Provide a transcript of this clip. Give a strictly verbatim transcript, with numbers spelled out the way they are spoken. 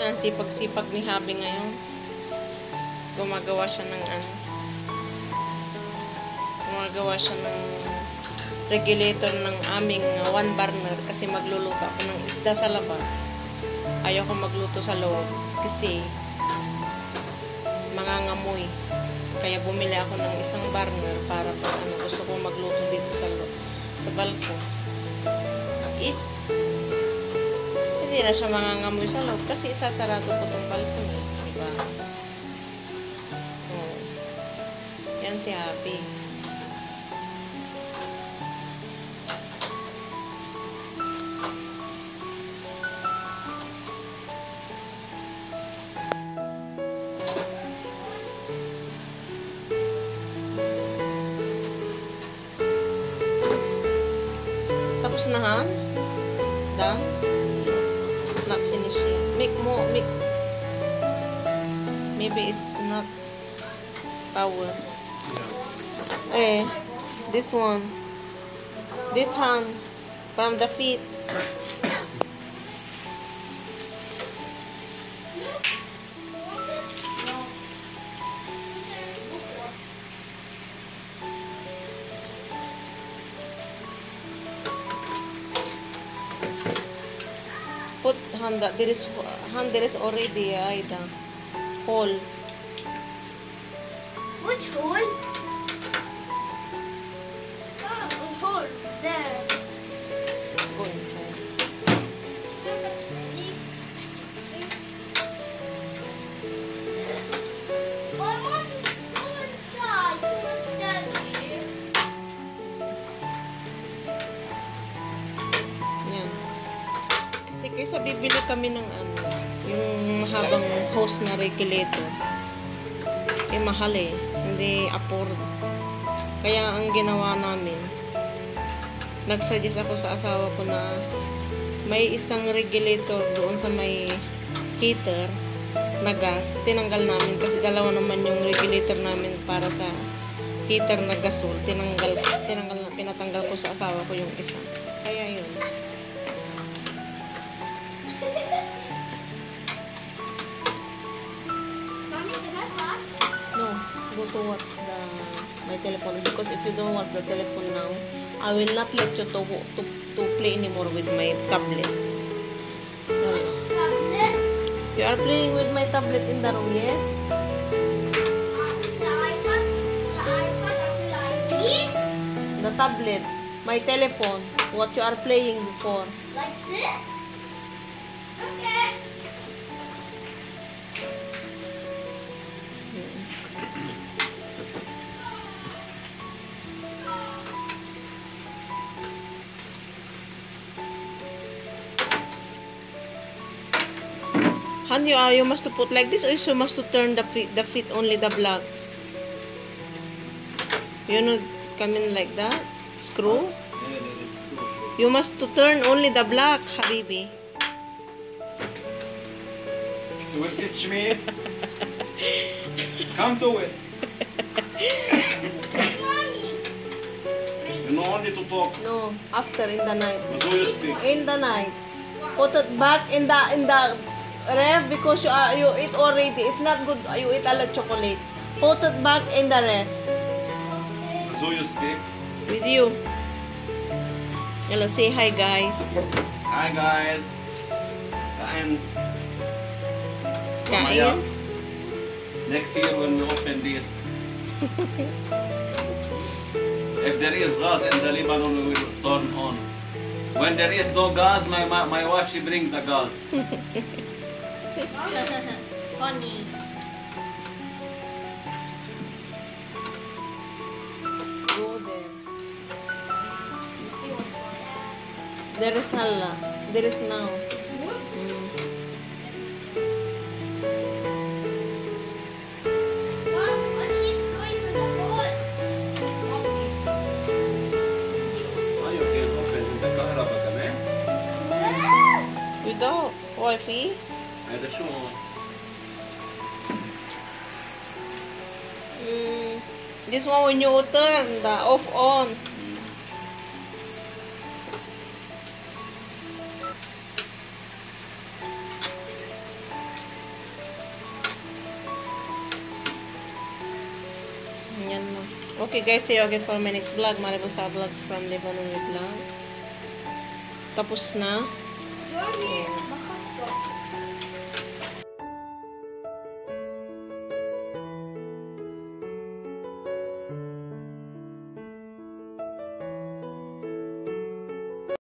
Yan, sipag-sipag ni Habi ngayon. Gumagawa siya ng ano. Gumagawa siya ng regulator ng aming one burner kasi magluluto ako ng isda sa labas. Ayaw ko magluto sa loob kasi mangangamoy. Kaya bumili ako ng isang burner para pag ano, gusto ko magluto dito sa loob, sa balkon. Is hindi na siya mangangamoy sa loob kasi isasarado ko itong balkon eh. Diba? Oh. Yan si Happy. Tapos na han? Done? Not finished yet. Make more, make. Maybe it's not power. Eh, this one. This hand from the feet. Put hand that there is hand there is already Aida hole. Which hole? Oh, hole there. Go inside. I want to go inside. Daddy. Yan. Kasi kaysa bibili kami ng ano, yung mahabang hose na regulator. Eh mahal eh. Hindi afford. Kaya ang ginawa namin, nagsuggest ako sa asawa ko na may isang regulator doon sa may heater na gas. Tinanggal namin kasi dalawa naman yung regulator namin para sa heater na gasol. Tinanggal, tinanggal, pinatanggal ko sa asawa ko yung isa. Kaya yun. Mommy, can I pass? No, go to watch the my telephone because if you don't watch the telephone now, I will not let you to to to play anymore with my tablet. No. Tablet. You are playing with my tablet in the room, yes? The iPad. The iPad of the light. The tablet, my telephone, what you are playing before. Like this? Okay. Han, you, uh, you must to put like this or you must to turn the feet, the feet only the black. You know, come in like that, screw. You must to turn only the black, Habibi. You will teach me. Come to it. You know only to talk. No, after in the night. But do you speak? In the night. Put it back in the in the ref because you are you eat already. It's not good. You eat a lot of chocolate. Put it back in the ref. Do you speak? With you. Hello, say hi guys. Hi guys. And Kain. next year when we open this, if there is gas in the Lebanon, we will turn on. When there is no gas, my my, my wife she brings the gas. Funny. Go there. There is hala. There is now. Mm. Mom, what she's doing to the boat? Ah, you can open the kahraba kaman. Without wifi. هذا شو هون؟ Mm. This one when you turn the off on. Okay guys, see you again for my next vlog. Maribel sa vlogs from Lebanon with Vlog. Tapos na. You're here.